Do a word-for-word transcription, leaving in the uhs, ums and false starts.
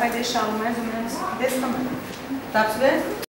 vai deixá-lo mais ou menos desse tamanho. Tá percebendo?